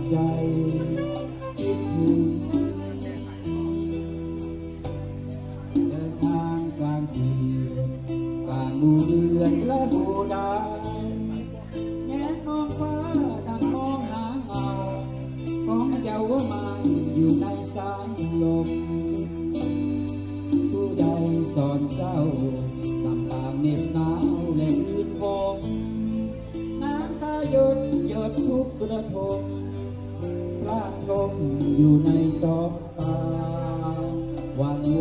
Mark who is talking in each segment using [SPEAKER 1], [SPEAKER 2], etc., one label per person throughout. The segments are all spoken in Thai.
[SPEAKER 1] ใจคิดถึงเดินทางกลางคืนกลางดูเดือนและดูดาวแงนมองฟ้าดังมองหาเงาของเยาวมันอยู่ในสายลมผู้ใดสอนเจ้าตามตามเหน็บหนาวและอื่นผมน้ำตาหยดหยดทุกกระทงพระทมอยู่ในสองตาหวั่นไหว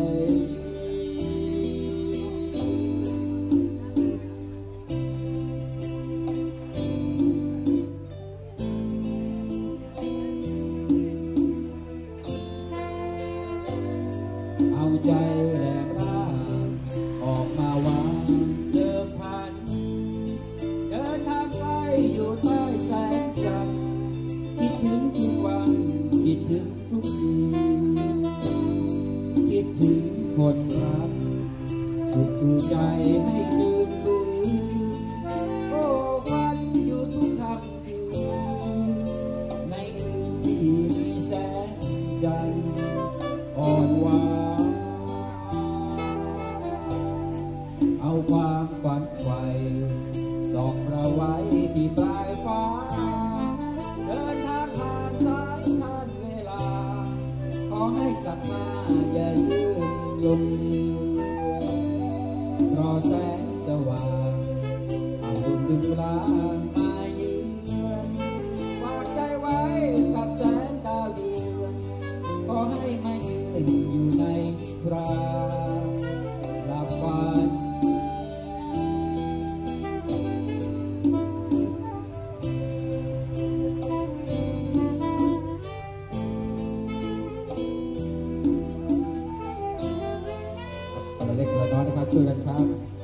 [SPEAKER 1] เอาใจแหลมร่าออกมาวางเดิมพันเดินทางไกลอยู่ใต้แสงจันทร์คิดถึงทุกวันคิดถึงทุกคืนคิดถึงคนรักสุขชูใจให้คืนมือโอ้ฝันอยู่ทุกค่ำคืนในคืนที่มีแสงจันทร์อ่อนหวานเอาความฝันใฝ่ส่องเราไว้ที่ปลายฟ้าเดินทางผ่านสายทานเวลาขอให้ศรัทธาอย่าลืมลงรอแสงสว่างเอาบุญดึงร้างมาเยือนฝากใจไว้กับแสงดาวเดือนขอให้มายืนอยู่ในนิทราหลับฝันเล็กน้อยนะครับช่วยกันครับ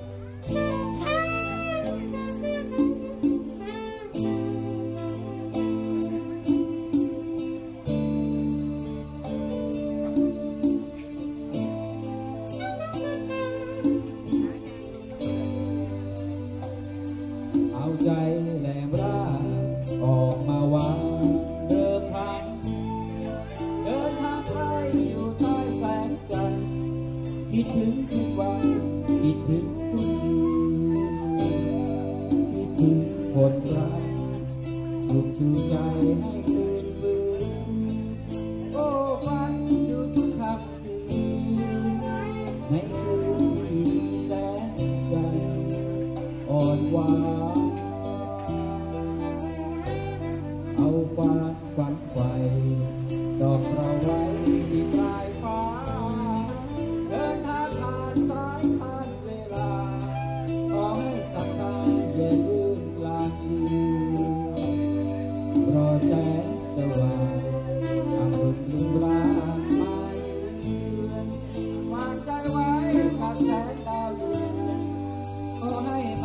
[SPEAKER 1] เอาใจแหลมร่าออกมาวางเดิมพันเดินทางไกลอยู่ใต้แสงจันทร์คิดถึงทุกวันคิดถึงทุกคืนคิดถึงคนรักสุขชูใจให้คืนฟื้นโอ้ฝันอยู่ทุกค่ำคืนในคืนที่มีแสงจันทร์อ่อนหวานเอาความฝันใฝ่ส่องเราไว้ที่ปลายฟ้าเดินทางผ่านสายทานเวลาขอให้ศรัทธาอย่าลืมกลางคืนรอแสงสว่างทำบุญลืมร้างมาเยือนวางใจไว้กับแสงดาวเดือนขอให้